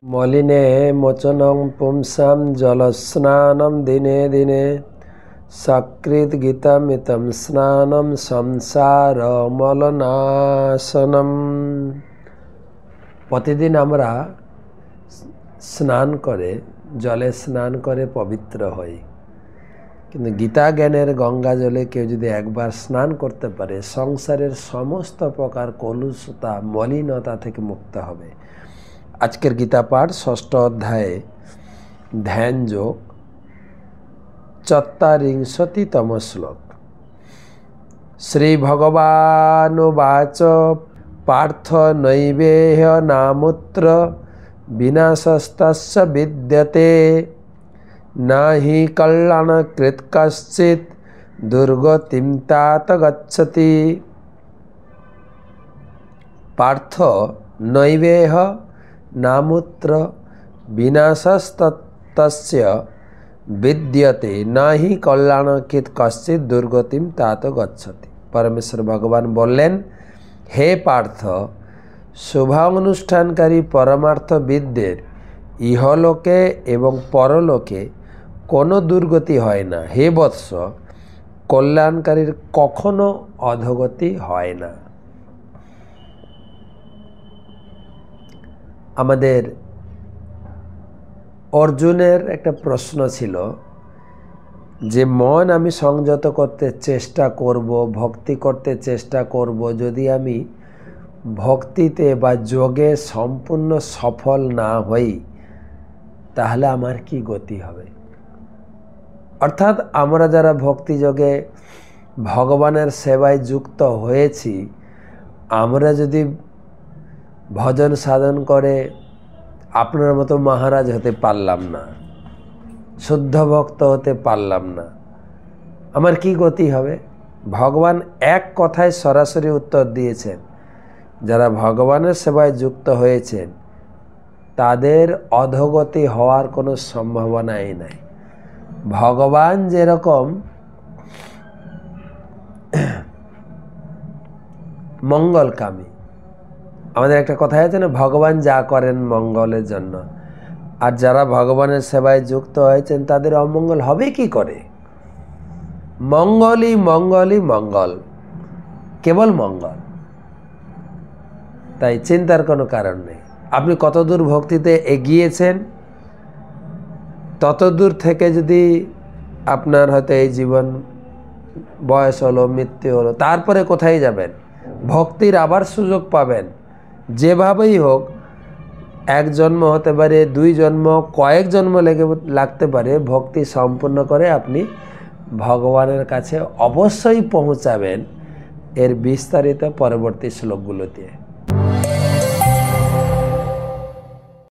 मलिने मोचनं पुंसां जलस्नानं दिने दिने सकृद्गीतमितं स्नानं संसारमलनाशनम। प्रतिदिन आमरा स्नान करे जले स्नान करे पवित्र हई, किन्तु गीता ज्ञानेर गंगा जले केउ यदि एकबार स्नान करते पारे संसारेर समस्त प्रकार कलुषता मलिनता थेके मुक्त हबे। आजकेर गीता पाठ षष्ठ अध्याय ध्यान योग ४४तम श्लोक। श्री भगवानुवाच पार्थ नैवेह नामुत्र विनाशस्तस्य विद्यते नहि कल्याणकृत् कश्चित् दुर्गतिं तात गच्छति। पार्थ नैवेह नामुत्र विनाशस्तस्य विद्यते नहि कल्याणकृत् कश्चित् दुर्गतिं तात गच्छति। परमेश्वर भगवान बोलें, हे पार्थ, शुभानुष्ठानकारी परमार्थ विद्যের इहलोके एवं परलोके कोनो दुर्गति হয় না। हे वत्स, कल्याणकारीर कखनो अधोगति হয় না। আমাদের अर्जुनेर একটা প্রশ্ন ছিল যে মন আমি সংযত করতে চেষ্টা করব, ভক্তি করতে চেষ্টা করব, যদি আমি ভক্তিতে বা যোগে সম্পূর্ণ সফল না হই তাহলে আমার কি গতি হবে। অর্থাৎ আমরা যারা ভক্তি যোগে ভগবানের সেবায় যুক্ত হয়েছি, আমরা যদি ভজন সাধন করে আপনার মতো মহারাজ হতে পারলাম না, শুদ্ধ ভক্ত হতে পারলাম না, আমার কি গতি হবে। ভগবান এক কথায় সরাসরি উত্তর দিয়েছেন, যারা ভগবানের সেবায় যুক্ত হয়েছেন তাদের অধোগতি হওয়ার কোনো সম্ভাবনাই নাই। ভগবান যেরকম মঙ্গলকামী, আমাদের একটা কথাই আছে না, ভগবান যা করেন মঙ্গলের জন্য, আর যারা ভগবানের সেবায় যুক্ত হয়েছেন তাদের অমঙ্গল হবে কি করে। মঙ্গলই মঙ্গলই মঙ্গল, কেবল মঙ্গল, তাই চিন্তার কোনো কারণ নেই। আপনি কতদূর ভক্তিতে এগিয়েছেন ততদূর থেকে যদি আপনার হয়তো এই জীবন বয়স হলো, মৃত্যু হলো, তারপরে কোথায় যাবেন, ভক্তির আবার সুযোগ পাবেন। যেভাবেই হোক, এক জন্ম হতে পারে, ২ জন্ম, কয়েক জন্ম লাগতে পারে, ভক্তি সম্পূর্ণ করে আপনি ভগবানের কাছে অবশ্যই পৌঁছাবেন। এর বিস্তারিত পরবর্তী শ্লোকগুলোতে।